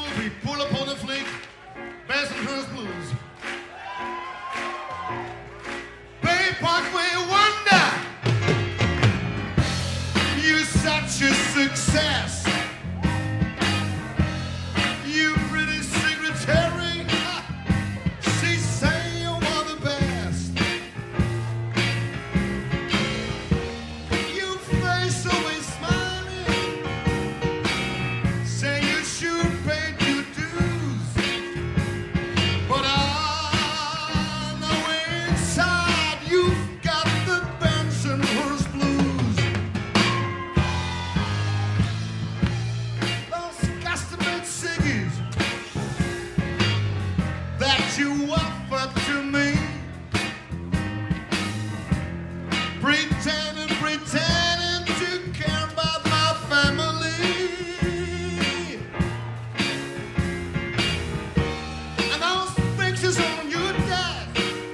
We pull up on the fleet, Bensonhurst Blues. Bay Parkway Wonder, you're such a success. You pretty secretary, she say you are the best. Your face always smiling, say you should pay your dues. But I know inside you've got the Bensonhurst Blues. Those custom-made ciggies that you offer to me, pretending to care about my family. And those pictures on your desk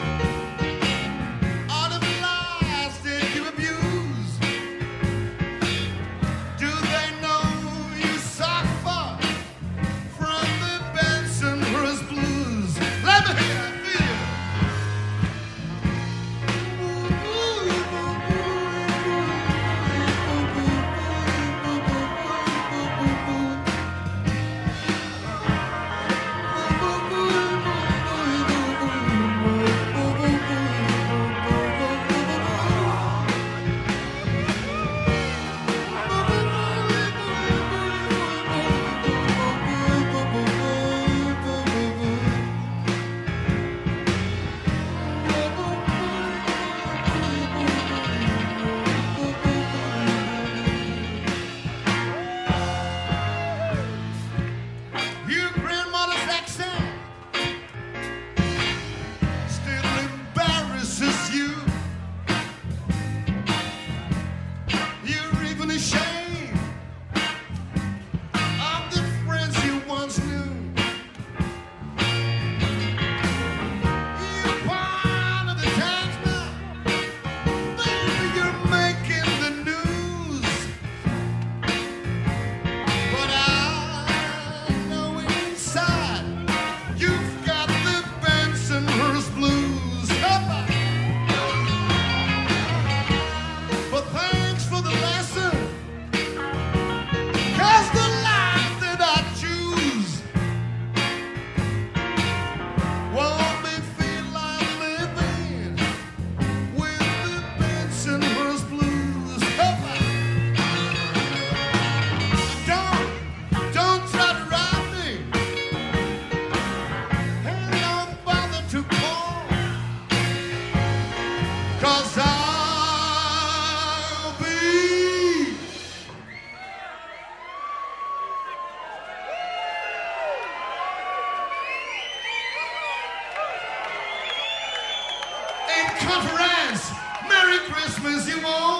are the lies that you abuse. Do they know you suffer from the Bensonhurst Blues? Let me hear it, feel it. Your grandmother's accent still embarrasses you. You're even ashamed of the friends you once knew. You're part of the tax man, baby, you're making the news. But I know inside you've got the Bensonhurst Blues. But thanks for the lesson, 'cause the life that I choose won't me feel like living with the Bensonhurst Blues. Don't try to rob me, and don't bother to call, 'cause I'll be in conference. Merry Christmas, you all.